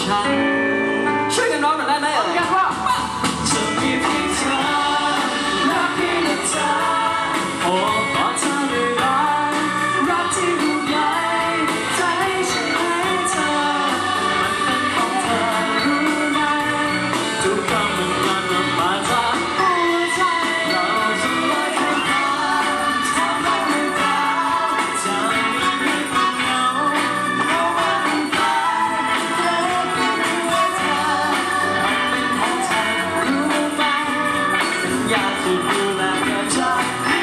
ฉันช่วยกันร้องหน่อยได้ไหมกันว่าจะมีเพียงเธอและเพียงเธอโอ้ขอเธอได้รักที่ห่วงใยใจฉันให้เธอมันเป็นของเธอรู้ไหมทุกคำมันกลั่นออกมาจากหัวใจเราจะลอยข้ามฟ้าทำให้ไม่ตายใจไม่มีความเหงาเพราะว่ามันตายแล้วก็ไม่ว่าเธอมันเป็นของเธอรู้ไหมสัญญาจะดูแลเธอจาก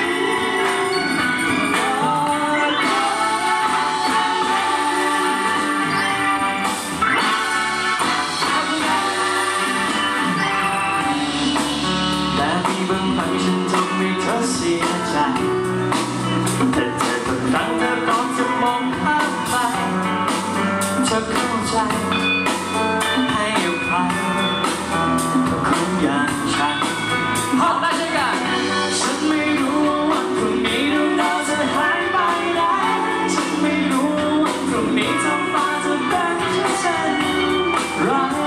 บางครั้งฉันทำให้เธอเสียใจแต่เธอทุกครั้งเธอก็จะมองข้ามไปเธอเข้าใจให้อภัยคนอย่างฉันห้องได้ใช่กันฉันไม่รู้ว่าวันพรุ่งนี้ดวงดาวจะหายไปไหนฉันไม่รู้ว่าวันพรุ่งนี้ท้องฟ้าจะเป็นเช่นไร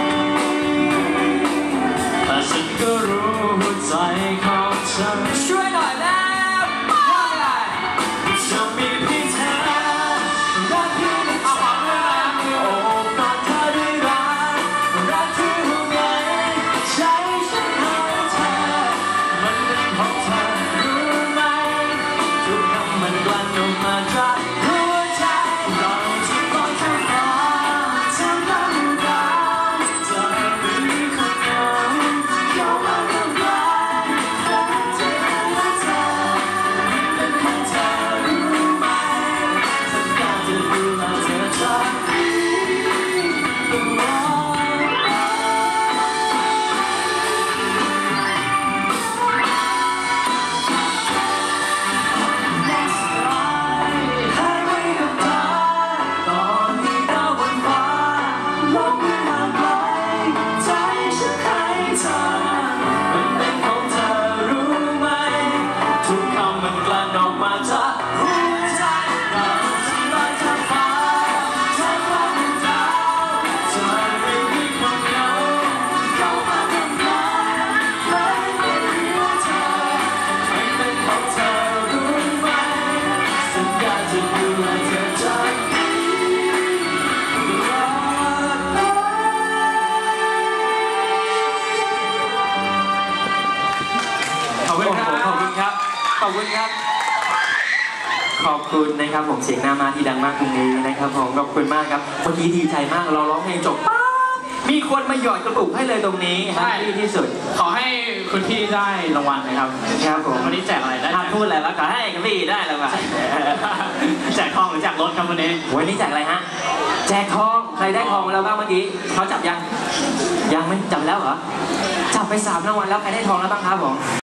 แต่ฉันก็รู้ใจของฉันช่วยหน่อยแล้วว่าไงจะมีเพียงเธอรักเพียงเธอโอ้กอดเธอด้วยรักที่ห่วงใยใจฉันให้เธอมันเป็นของเธอรู้ไหมทุกคำมันกลั่นออกมาจากหัวใจเราจะลอยข้ามฟ้าทำให้ดาวจะไม่มีคนเหงาเข้ามาทำร้ายขอบคุณครับขอบคุณนะครับผมเสียงหน้ามาที่ดังมากตรงนี้นะครับผมขอบคุณมากครับเมื่อกี้ดีใจมากเราร้องเพลงจบป๊าบมีคนมาหยอดกระปุกให้เลยตรงนี้แฮปปี้ที่สุดขอให้คุณพี่ได้รางวัลนะครับครับผมวันนี้แจกอะไรได้พูดอะไรแล้วขอให้คุณพี่ได้รางวัลแจกทองหรือแจกรถครับวันนี้แจกอะไรฮะแจกทองใครได้ทองมาแล้วบ้างเมื่อกี้เขาจับยังไม่จับแล้วเหรอจับไป3 รางวัลแล้วใครได้ทองแล้วบ้างครับผม